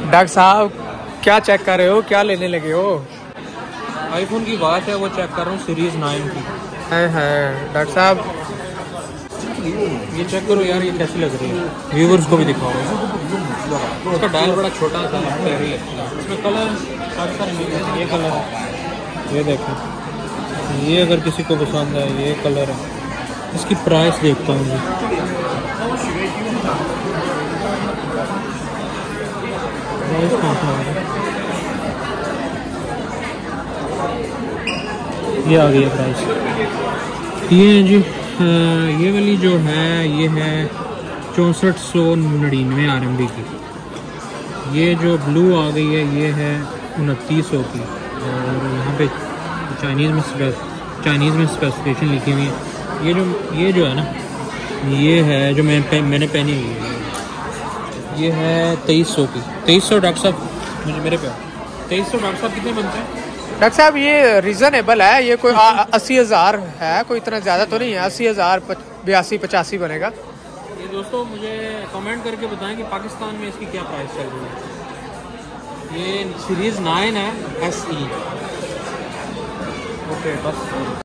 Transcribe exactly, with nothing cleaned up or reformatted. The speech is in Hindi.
डॉक्टर साहब क्या चेक कर रहे हो, क्या लेने लगे हो? आईफोन की बात है, वो चेक कर रहा हूँ सीरीज नाइन की। है है डॉक्टर साहब, ये चेक करो यार, ये कैसी लग रही है, व्यूवर्स को भी दिखाओ। उसका डायल बड़ा छोटा सा है, इसमें कलर सारे सारे मिल जाते हैं। ये कलर है, ये देखें, ये अगर किसी को पसंद है ये कलर है। इसकी प्राइस देखता हूँ जी। ये आ गई है प्राइस। ये जी हाँ, ये वाली जो है ये है चौंसठ सौ नड़िनवे आर एम बी की। ये जो ब्लू आ गई है ये है उनतीस सौ की। और यहाँ पे चाइनीज़ में चाइनीज़ में स्पेसिफिकेशन लिखी हुई है। ये जो ये जो है ना, ये है जो मैं पे, मैंने पहनी हुई है, ये है तेईस सौ की। तेईस सौ डॉक्टर साहब मुझे मेरे पे तेईस सौ डॉक्टर साहब कितने बनते हैं? डॉक्टर साहब ये रीजनेबल है, ये कोई अस्सी हज़ार है, कोई इतना ज़्यादा तो नहीं है। अस्सी हज़ार बयासी पचासी बनेगा। ये दोस्तों मुझे कमेंट करके बताएं कि पाकिस्तान में इसकी क्या प्राइस चल रही है। ये सीरीज़ नाइन है एस ई। ओके बस।